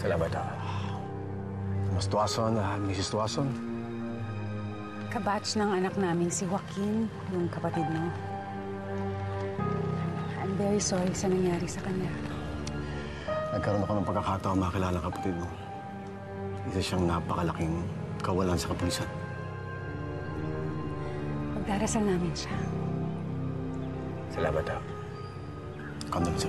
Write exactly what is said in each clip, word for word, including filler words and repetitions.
Salamat, ha. Mas Tuason, ah, Missus Tuason. Kabatch ng anak namin si Joaquin, yung kapatid mo. I'm very sorry sa nangyari sa kanya. Nagkaroon ako ng pagkakataon makilala ang kapatid mo. Isa siyang napakalaking kawalan sa kapulisan. Pagdarasal namin siya. Salamat, ha. Condolence.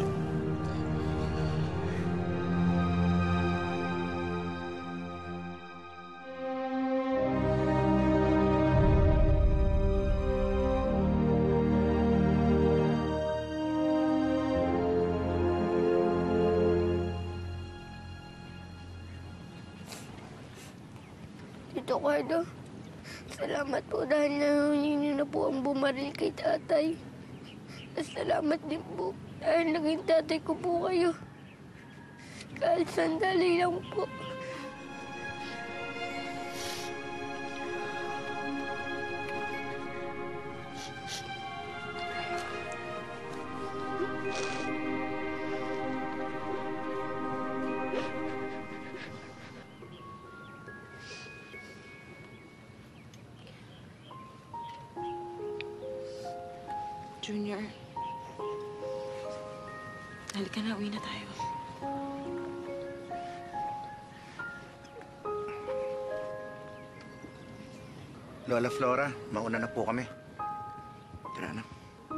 Tito Cardo, salamat po dahil nahunin niyo na po ang bumaril kay tatay. At salamat din po dahil naging tatay ko po kayo. Kahit sandali lang po. Junior, halika na, uwi na tayo. Lola Flora, mauna na po kami. Tara na.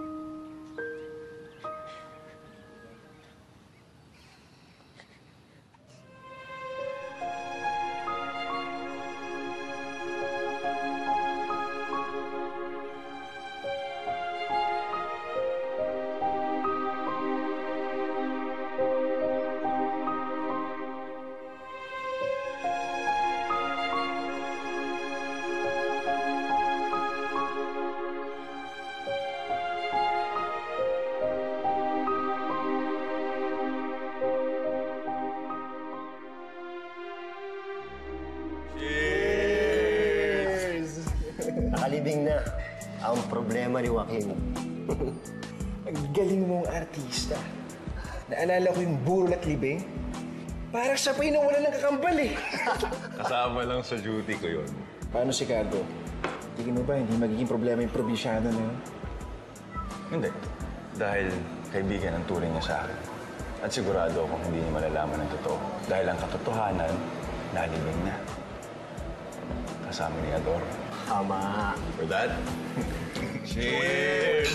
Nakalibing na ang problema ni Joaquin. Ang galing mong artista. Naalala ko yung burol at libing. Parang siya pa yung nawala ng kakambal eh. Kasama lang sa duty ko yun. Paano si Cardo? Tingin mo ba hindi magiging problema yung probinsyano na yun? Hindi. Dahil kaibigan ang turing niya sa akin. At sigurado akong hindi niya malalaman ang totoo. Dahil ang katotohanan, nalibing na. Kasama ni Ador. Tama. For that, cheers!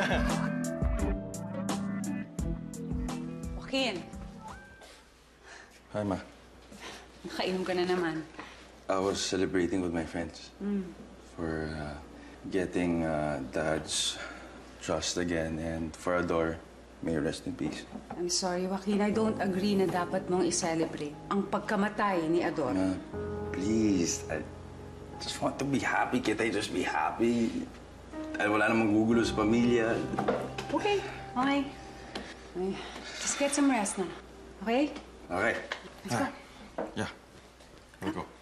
Joaquin, Hi, Ma. nakainom ka na naman. I was celebrating with my friends Mm. for uh, getting uh, Dad's trust again. And for Ador, may you rest in peace. I'm sorry, Joaquin. I don't agree na dapat mong i-celebrate ang pagkamatay ni Ador. Ma, please. I just want to be happy. Kita just be happy. Dahil wala namang gugulo sa pamilya. Okay. Okay. Okay. Just get some rest na. Okay? Okay. Let's go. Yeah. We'll go.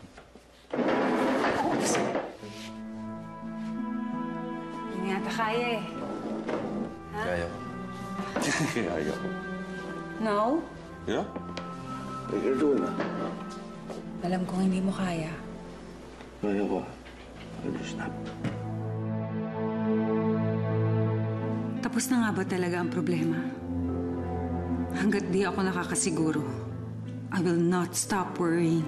Oops. Hindi nga kaya eh. Ha? Kaya ko. Kaya ko. No? Yeah? What you're doing, ah? Alam kong hindi mo kaya. Kaya ko. I'll just stop. Tapos na nga ba talaga ang problema? Hanggat di ako nakakasiguro, I will not stop worrying.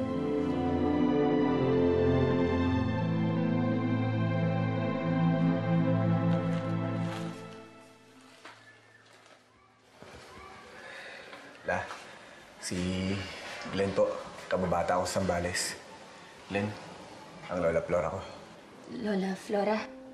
La, si Glenn po. Kababata ako sa Sambales. Glenn, ang Lola Flora ko. Lola Flora,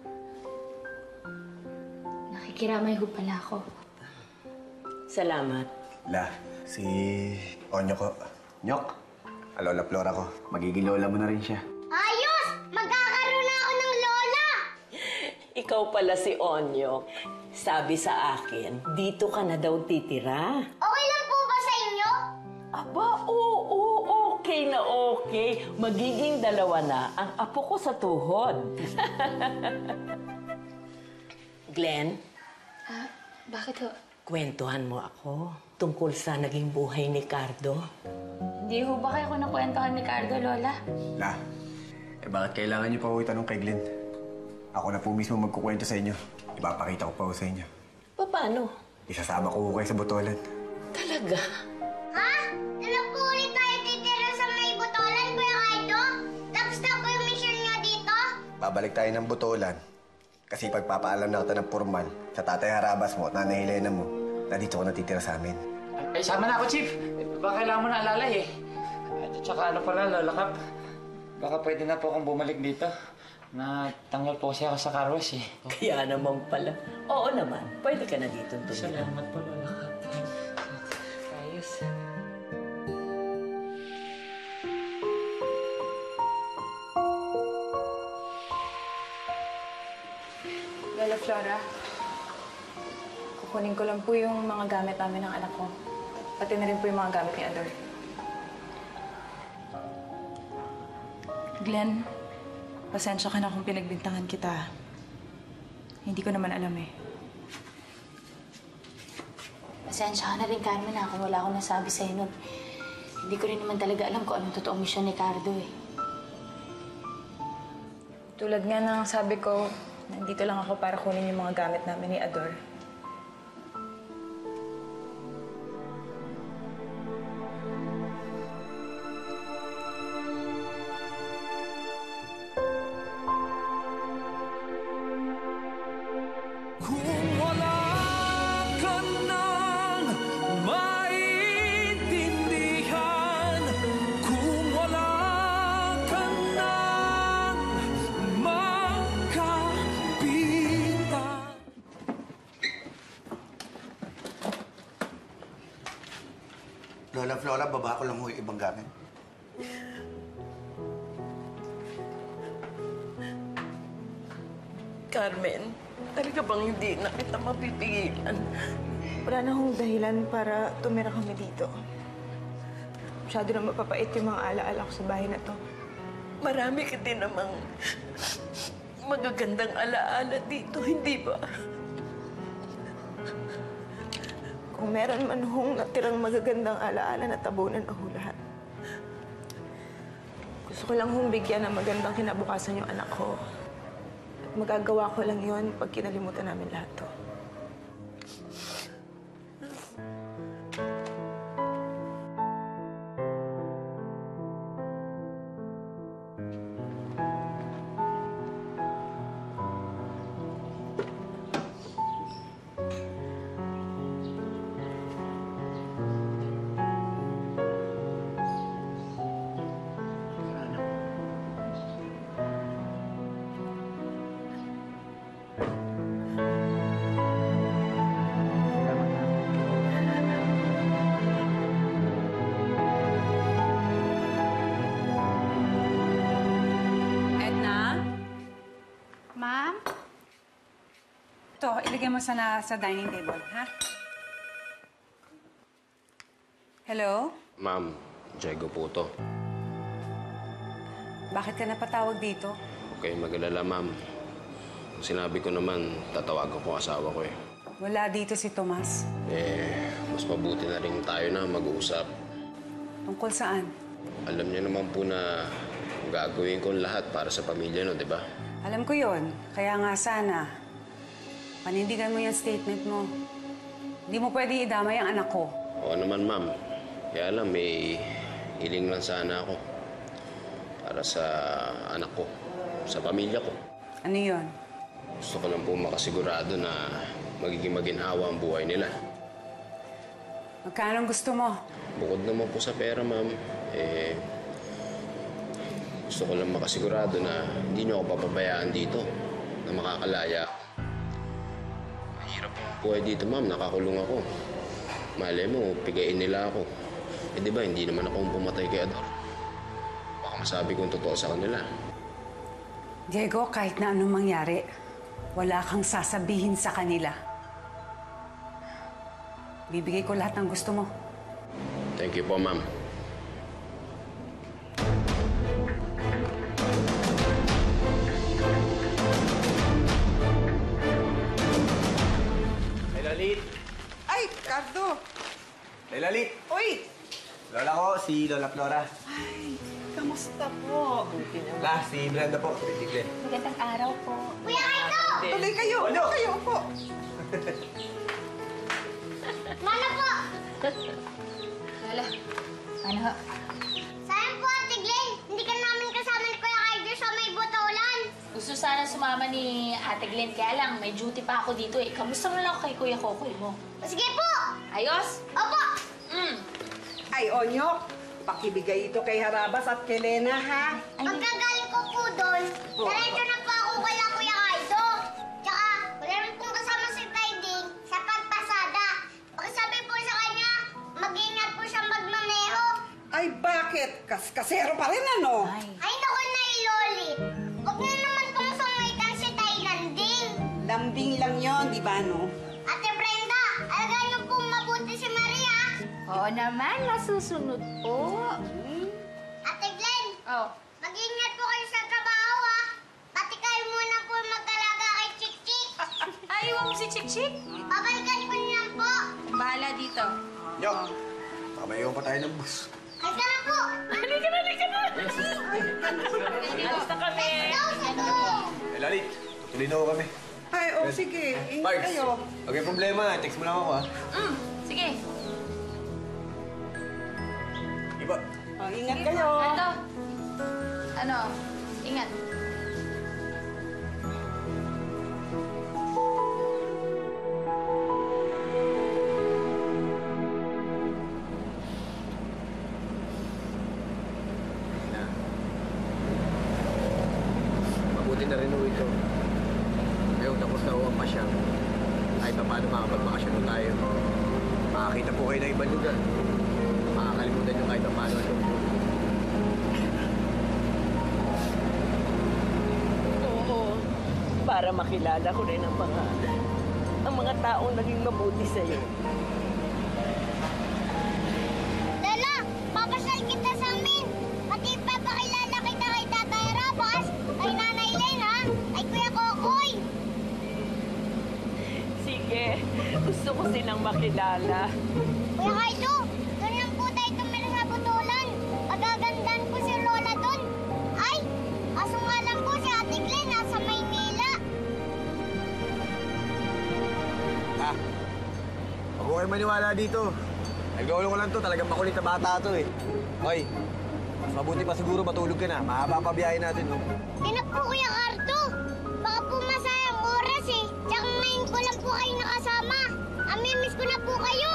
nakikiramay ho pala ako. Salamat. La, si Onyo ko. Nyok, ang Lola Flora ko. Magiging lola mo na rin siya. Ayos! Magkakaroon na ako ng lola! Ikaw pala si Onyo. Sabi sa akin, dito ka na daw titira. Okay lang po ba sa inyo? Aba, oo, okay na okay. Magiging dalawa na ang apo ko sa tuhod. Glenn? Ah, bakit ho? kwentuhan mo ako tungkol sa naging buhay ni Cardo. Hindi ho ba kayo nakwentuhan ni Cardo, Lola? La, eh bakit kailangan niyo pa ho itanong kay Glenn? Ako na po mismo magkukwento sa inyo. Ipapakita ko pa ho sa inyo. Paano? Isasama ko ho kayo sa botolan. Talaga? Ha? Nalang po ulit tayo titira sa may botolan, Kuya Cardo? Tapos na po yung mission niyo dito? Babalik tayo ng botolan. Kasi pagpapaalam na kita ng formal sa tatay Harabas mo at nanay Helena mo na dito ko natitira sa amin. Ay, sama na ako, Chief. Baka kailangan mo na alalay eh. At saka ano pala, Lola Kap, baka pwede na po akong bumalik dito. Natanggal po kasi ako sa car wash eh. Kaya naman pala. Oo naman, pwede ka na dito tumira. Salamat po, Lola Kap. Ayos. Lola Flora, kukunin ko lang po yung mga gamit namin ng anak ko. Pati na rin po yung mga gamit ni Ador. Glenn, pasensya ka na kung pinagbintangan kita. Hindi ko naman alam eh. Pasensya ka na rin, Carmen, ha, kung wala akong nasabi sa'yo nun. Hindi ko rin naman talaga alam kung anong totoong misyon ni Cardo eh. Tulad nga ng sabi ko, nandito lang ako para kunin yung mga gamit namin ni Ador. Lola Flora, baba ko lang ho yung ibang gamit. Carmen, talaga bang hindi na kita mapipigilan? Wala na akong dahilan para tumira kami dito. Masyado na mapapait yung mga alaala ko sa bahay na to. Marami ka din namang magagandang alaala dito, hindi ba? Kung meron man hong natirang magagandang alaala na tabunan ako lahat. Gusto ko lang hong bigyan ng magandang kinabukasan yung anak ko. At magagawa ko lang yon pag kinalimutan namin lahat to. Ma'am? Ito, ilagay mo sana sa dining table, ha? Hello? Ma'am, Diego po to. Bakit ka napatawag dito? Huwag kayong mag-alala, ma'am. Sinabi ko naman, tatawagan ko ang asawa ko eh. Wala dito si Tomas. Eh, mas mabuti na rin tayo na mag-uusap. Tungkol saan? Alam niyo naman po na gagawin ko lahat para sa pamilya, no, di ba? Alam ko yon. Kaya nga sana, panindigan mo yung statement mo. Hindi mo pwede idamay ang anak ko. Oo naman, ma'am. Kaya lang, may hiling lang sana ako. Para sa anak ko, sa pamilya ko. Ano yon? Gusto ko lang po makasigurado na magiging maginhawa ang buhay nila. Magkano gusto mo? Bukod naman po sa pera, ma'am, eh, gusto ko lang makasigurado na hindi niyo ako papabayaan dito, na makakalaya ako. Mahirap ang buhay dito, ma'am. Nakakulong ako. Malay mo, pigain nila ako. Eh, di ba, hindi naman ako pumatay kay Ador. Baka masabi kong totoo sa kanila. Diego, kahit na anong mangyari, wala kang sasabihin sa kanila. Bibigay ko lahat ng gusto mo. Thank you po, ma'am. Ay, Lalit! Ay! Cardo! Lola Lit! Uy! Lola ko, si Lola Flora. Ay, kamusta po? La, si Brenda po. Si Glenn. Magandang araw po. Kuya Cardo! Tuloy kayo! Ano? Kayo po! Mana po! Lola, ano ho? Sayang po, Ate Glenn. Hindi ka namin kasama ni Kuya Cardo sa may botolan. Gusto sana sumama ni Ate Glenn, kaya lang may duty pa ako dito eh. Kamusta mo lang kay Kuya Kokoy mo? Sige po! Ayos? Opo! Mm. Ay, Onyok, pakibigay ito kay Harabas at kay Lena, ha? Pagkagaling ko po doon, diretso na po ako kay Kuya Cardo. Tsaka, wala rin pong kasama si Tiding sa pagpasada. Pagsabi po sa kanya, mag-ingat po siyang magmaneho. Ay, bakit? Kas-kasero pa rin, ano? Ay. Ay, naku na Lolit. Huwag na naman pong sungitan si Tay Landing. Lambing lang yon, di ba, no? Ate Brenda, alagaan niyo pong mabuti si Maria. Oo naman, masusunod po. Ate Glenn, Oh. mag-ingat po kayo sa trabaho, ha? Pati kayo muna po mag-alaga kay Chik-Chik. Ayaw mo si Chik-Chik? Babalikan ko niyo lang po. Bahala dito. Nyok! Baka may iwan pa tayo ng bus. Halika na po. Halika na, halika na! Alis na kami! Let's go sa to. Lola Lit, tuloy na ho kami. Ay, oh, sige. Ingat Parks, kayo. huwag may problema. Text mo lang ako, ha? Mm, sige. Iba. Oh, ingat kayo. Ano? Ano? Ingat. Na. Mabuti na rin ho ito. Ngayong tapos na ho ang pasyang. Kahit pa paano makapag-bakasyon ho tayo. Makakita po kayo ng ibang lugar. Makakalimutan nyo kahit pa paano ito. Oo. Para makilala ko rin ang mga, ang mga taong naging mabuti sa'yo. Lola, papasyal kita sa amin. Pati papakilala kita kay Tatay Rabas, kay Nanay Lena, kay Kuya Kokoy. Sige, gusto ko silang makilala. Kuya Cardo, doon lang po tayo tumira sa butulan. Pagagandaan po si Lola doon. Ay, aso nga lang po si Ate Glenn nasa Maynila. Ha? Huwag ko kayo maniwala dito. Naglolo ko lang to. Talagang makulit na bata to eh. Hoy, mas mabuti pa siguro matulog ka na. Mahaba pa biyahe natin, no? Tinak po Kuya Cardo. Baka po masayang oras eh. Tsaka ngayon ko lang po kayo nakasama. Amimiss ko na po kayo.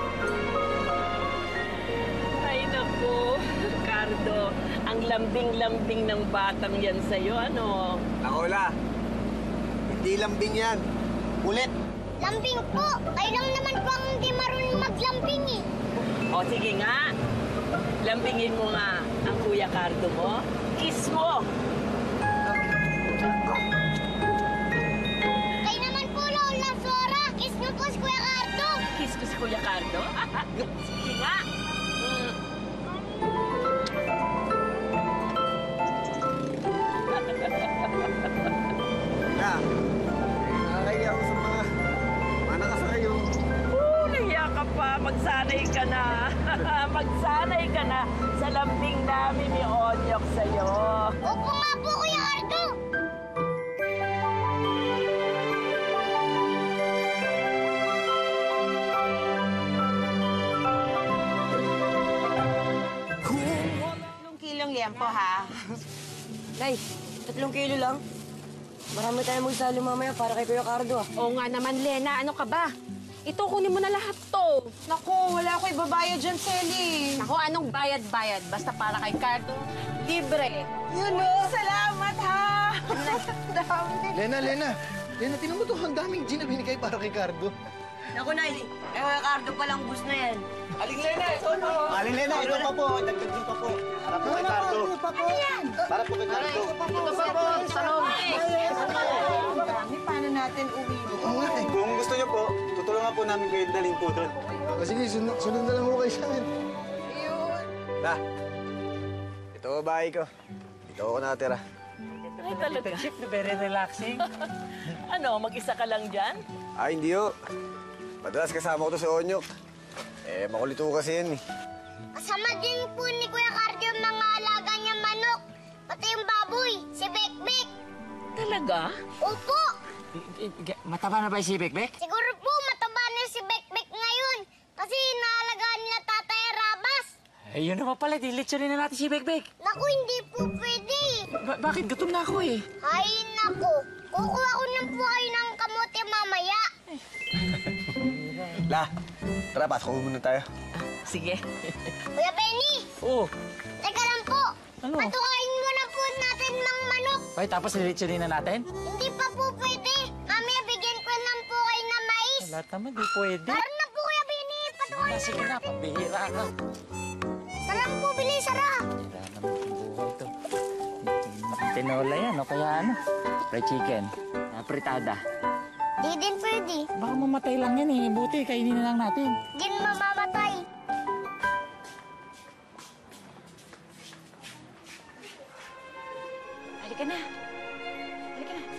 Ay, naku, Cardo. Ang lambing-lambing ng batang yan sa'yo, ano? Nakola, hindi lambing yan. Ulit. Lambing po. Kayo lang naman po ang hindi marunong maglambing eh. O, sige nga. Lambingin mo nga ang Kuya Cardo mo. Kiss mo. Kayo naman po, Lola Flora. Kiss niyo po si Kuya Cardo. Kiss ko si Kuya Cardo. Sige nga. Mm. Na, nakakaya ako sa mga mga nakasakay yung... Oo, nahiya ka pa. Magsanay ka na. Magsanay ka na sa lambing namin ni Onyok sa'yo. Opo nga po, Kuya Cardo. Tatlong kilong liempo, ha? Nay, tatlong kilo lang. Marami tayong magsalo mamaya para kay Kuya Cardo, ah. Oo nga naman, Lena. Ano ka ba? Ito, kunin mo na lahat to. Naku, wala ko ibabayad dyan, Selly. Naku, anong bayad-bayad? Basta para kay Cardo, libre. Yun, no? Salamat, ha? Dami. Lena, Lena. Lena, tinan mo to. Ang daming gin na binigay para kay Cardo. Naku, Nay. Eh, Kuya Cardo palang bus na yan. Aling Lena, ito po. Aling Lena, ito pa po. Dagdag din pa po. Para po kay Cardo. Ano yan? Para po kay Cardo. Ito pa po. Salong. Dami, paano natin uwi? Kung gusto niyo po, tutulungan po namin kayo daling po doon. O sige, sunod, sunod na lang mo kayo sa akin. Na, ito ang bahay ko. Dito ako natira. Ay, talaga. Chip, very relaxing. Ano, mag-isa ka lang dyan? Ah, hindi ho. Madalas kasama ko to si Onyok. Eh, makulit ko kasi yan eh. Kasama din po ni Kuya Cardo yung mga alaga niyang manok. Pati yung baboy, si Bekbek. Talaga? Opo! Mataba na ba si Bekbek? Siguro po mataba na si Bekbek ngayon. Kasi inaalagaan nila Tatay Rabas. Eh, yun naman pala. Dilitsunin na natin si Bekbek. Naku, hindi po pwede. Ba- bakit? Gutom na ako eh. Ay, naku. Kukuha ko lang po kayo ng kamote mamaya. La, tara, pasok ko muna tayo. Sige. Kuya Benny! Oo. Teka lang po. Ano? Patukain muna po natin mga manok. Ay, tapos dilitsunin na natin? Hindi pa po pwede. Mamaya bigyan ko lang po kayo ng mais. Wala naman, di pwede. Meron na po, Kuya Benny. Patukain na Sige na, pambihira ka. Sarang po, bilis, Sara. Wala naman yung buhay to. Tinola yan, o kaya ano? Fried chicken. Uh, fritada. Di din pwede. Baka mamatay lang yan eh. Buti, kainin na lang natin. Di mamamatay. Halika na. Halika na.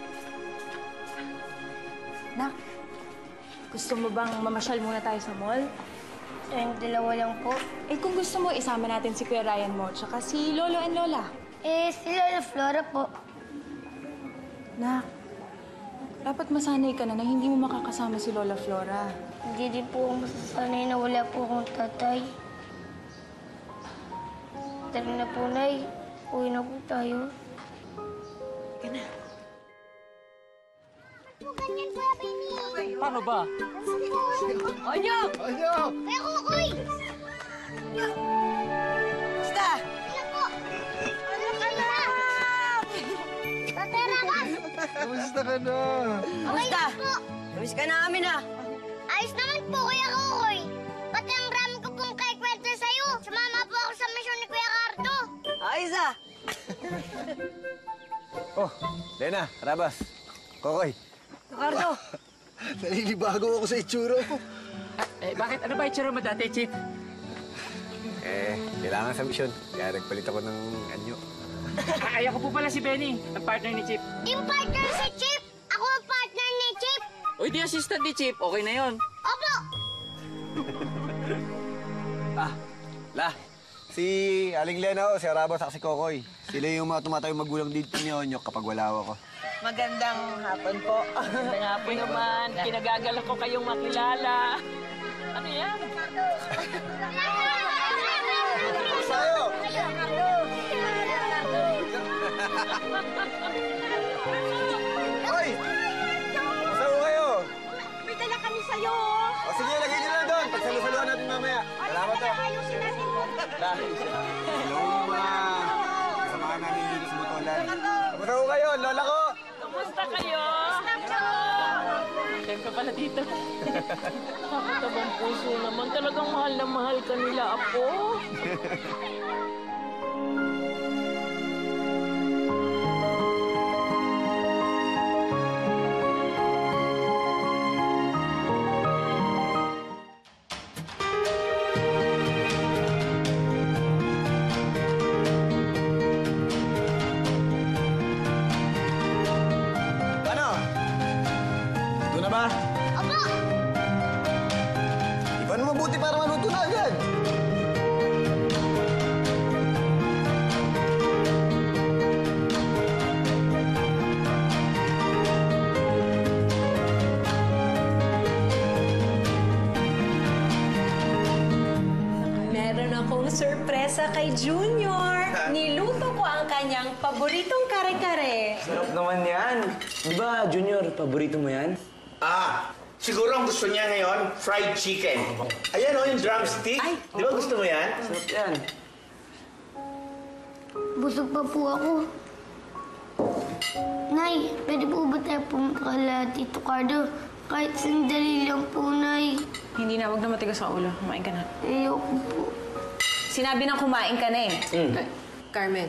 Nak, gusto mo bang mamasyal muna tayo sa mall? Eh, dalawa lang po. Eh, kung gusto mo, isama natin si Kuya Ryan mo, tsaka si Lolo and Lola. Eh, si Lola Flora po. Nak, dapat masanay ka na na hindi mo makakasama si Lola Flora. Hindi din po ako masasanay na wala po akong tatay. Tara na po, Nay. Uwi na po tayo. Halika na. Po ganyan, Kuya Benny. Paano ba? Onyok! Onyok! Kuya Kukoy! Basta! Wala po! Ano ka na? Tatay Rabas! Kamusta ka na? Okay na po. Miss ka namin ah. Ayos naman po, Kuya Kukoy. Pati ang rami ko pong kaikwento sa'yo. Sumama po ako sa misyon ni Kuya Cardo. Ayos ah. Oh, Lena, Rabas, Kokoy. Cardo. Naninibago ako sa itsura ko. Eh, bakit? Ano ba itsura mo dati, Chief? Eh, kailangan sa misyon. Kaya nagpalit ako ng anyo. Ay, ako po pala si Benny, ang partner ni Chief. Yung partner si Chip. Ako ang partner ni Chip. Uy, di assistant ni Chief. Okay na yon. Opo. Ah, La, si Aling Lena o si Arabas at si Kokoy. Sila yung mga tumatayong magulang dito ni Onyok kapag wala ako. Magandang hapon po. Magandang hapon naman. Kinagagalak ko kayong makilala. Ano yan? Sayo! Hoy! Masayo kayo! May dala kami sa'yo. O sige, lagay nyo lang doon. Pagsalusaluhan natin mamaya. Salamat to. Ayusin natin mo. Dahil hello mga kasamahan namin dito sa Motolan. Masayo kayo, lola ko! Kumusta kayo? Siyempre pala dito. Nakatabang puso naman. Talagang mahal na mahal ka nila, Apo. Ano? Ito na ba? Opo. Iba na mabuti para maluto na agad. Meron akong sorpresa kay Junior. Niluto ko ang kanyang paboritong kare-kare. Sarap naman yan. Di ba, Junior, paborito mo yan? Ah, siguro ang gusto niya ngayon, fried chicken. Ayan o, yung drumstick. Di ba gusto mo yan? Sarap yan. Busog pa po ako. Nay, pwede po ba tayo pumunta kala Tito Cardo? Kahit sandali lang po, Nay. Hindi na, huwag na matigas sa ulo. Kumain ka na. Ayoko po. Sinabi ng kumain ka na eh. Mm. Ay, Carmen.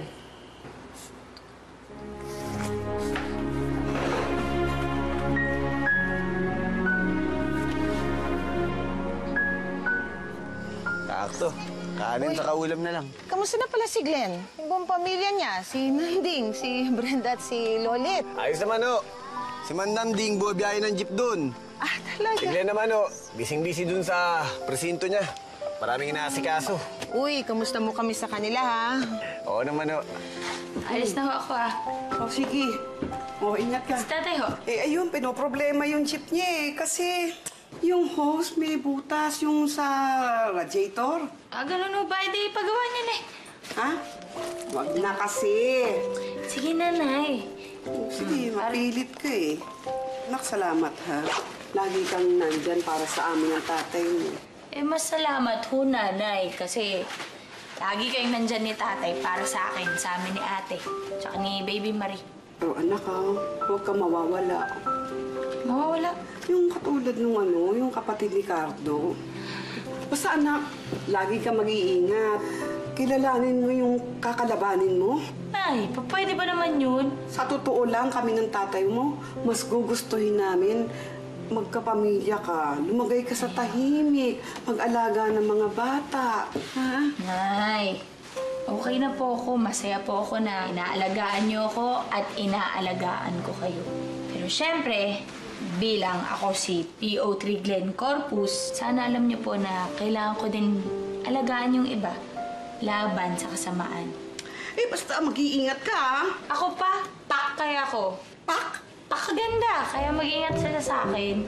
Sakto. Kanin sa kaulam na lang. Kamusta na pala si Glenn? Yung buong pamilya niya, si Nanding, si Brenda at si Lolit. Ayos naman o. Si Mandam Ding, buwabiyahe ng jeep doon. Ah, talaga? Si Glenn naman, oh. Bising-busy dun sa presinto niya. Maraming inaasikaso. Uy, kamusta mo kami sa kanila, ha? Oo naman, oh. Alis na ho ako, ah. Oh, sige. Oh, ingat ka. Si tatay ho. Eh, ayun, pinoproblema yung jeep niya eh. Kasi yung hose may butas yung sa radiator. Ah, ganun ho ba? Hindi, pagawa niya na eh. Ha? Wag na kasi. Sige, nanay. Sige, mapilit ka eh. Anak, salamat ha. Lagi kang nandyan para sa amin ang tatay mo. Eh, mas salamat ho, nanay. Kasi lagi kayong nandyan ni tatay para sa akin, sa amin ni ate. Tsaka ni baby Marie. Oh, anak ha, huwag kang mawawala. Mawawala? Yung katulad nung ano, yung kapatid ni Cardo. Basta anak, lagi ka mag-iingat. Kilalanin mo yung kakalabanin mo. Ay, pwede ba naman yun? Sa totoo lang, kami ng tatay mo, mas gugustuhin namin magkapamilya ka, lumagay ka sa tahimik, mag-alaga ng mga bata. Ha? Nay, okay na po ako. Masaya po ako na inaalagaan niyo ako at inaalagaan ko kayo. Pero syempre, bilang ako si P O three Glenn Corpus, sana alam niyo po na kailangan ko din alagaan yung iba. Laban sa kasamaan. Eh, basta mag-iingat ka, ha? Ako pa, pak kaya ako. Pak? Pakaganda, kaya mag-ingat sila sa akin.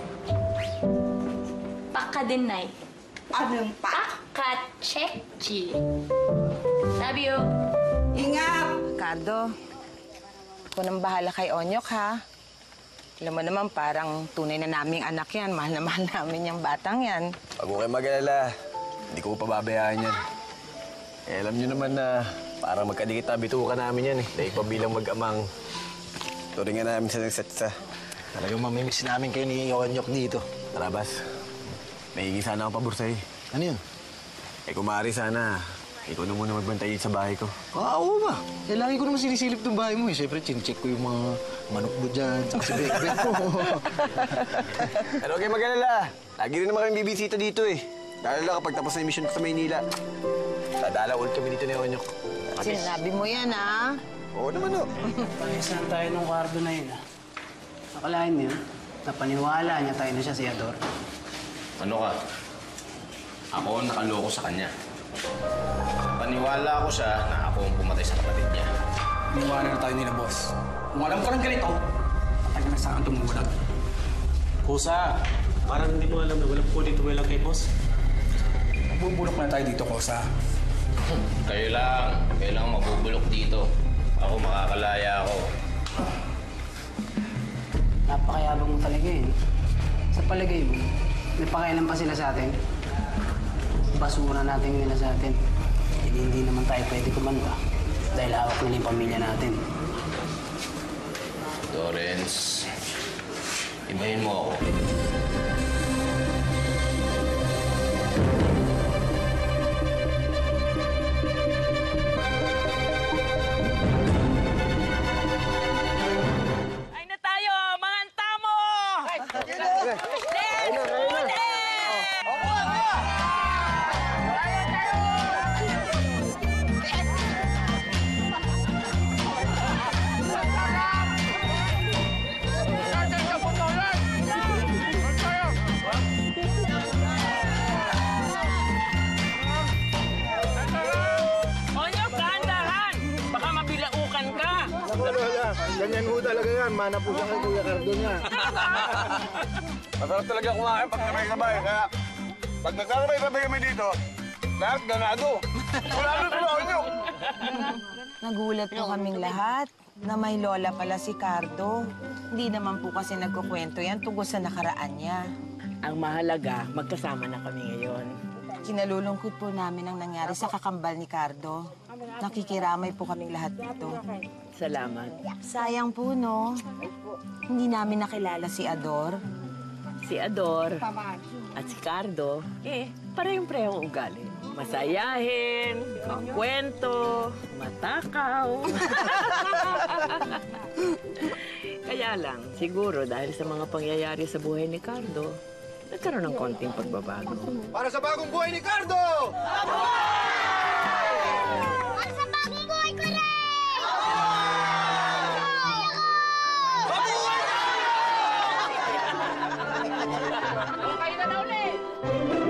Pak ka din, Nay. Anong pak? Pakatsekchi. Love you. Ingat! Cardo, ako nang bahala kay Onyok, ha? Alam mo naman, parang tunay na naming anak yan. Mahal na mahal namin yung batang yan. Huwag mo kayo mag-alala. Hindi ko pababayaan yan. Eh, alam niyo naman na para magkadikit na bituka namin yan eh. Dahil pa bilang mag-amang turingan namin sa nagsetsa. Talagang mamimiss namin kayo ni Onyok dito. Tara, Bas. May higi sana akong pabor sa'yo. Ano yun? Eh, kung maaari sana, ikaw na muna magbantay sa bahay ko. Ah, oo ba? Eh, lagi ko naman sinisilip ng bahay mo eh. Siyempre, chine-check ko yung mga manok mo dyan, tsaka sa beg-beg mo. Pero huwag kayo mag-alala. Lagi rin naman kami bibisita dito eh. Lalo lang kapag tapos na yung mission ko sa Maynila. Dadala ulit kami dito ni Onyok. Sinabi mo yan, ha? Oo naman, o. Panisan tayo nung Cardo na yun, ha? Akalain niya, napaniwala niya tayo na siya si Ador. Ano ka? Ako ang nakaloko sa kanya. Paniwala ako siya na ako ang pumatay sa kapatid niya. Niwala na tayo nila, boss. Kung alam ko lang ganito, patay na saan tumulag. Kusa, parang hindi mo alam na walang po dito walang kay boss. Bubulok na tayo dito, Kusa. Kayo lang. Kayo lang mabubulok dito. Ako makakalaya ako. Napakayabang mo talaga eh. Sa palagay mo, may pakialam pa sila sa atin. Basura natin nila sa atin. Hindi, hindi naman tayo pwede kumanda dahil hawak nila yung pamilya natin. Lawrence, ibahin mo ako. Ganyan ho talaga yan. Mana po siya kay Kuya Cardo niya. Masarap talaga kumain pag sabay-sabay. Kaya pag nagkakabay-sabay kami dito, lahat ganado. Wala na sila Onyok. Nagulat po kaming lahat na may lola pala si Cardo. Hindi naman po kasi nagkukwento yan tungkol sa nakaraan niya. Ang mahalaga, magkasama na kami ngayon. Kinalulungkot po namin ang nangyari sa kakambal ni Cardo. Nakikiramay po kaming lahat dito. Salamat. Sayang po, no? Hindi namin nakilala si Ador. Si Ador at si Cardo, eh, parehong prehong ugali. Masayahin, magkwento, matakaw. Kaya lang, siguro dahil sa mga pangyayari sa buhay ni Cardo, nagkaroon ng konting pagbabago. Para sa bagong buhay ni Cardo! Para sa bagong buhay ko rin! na ulit!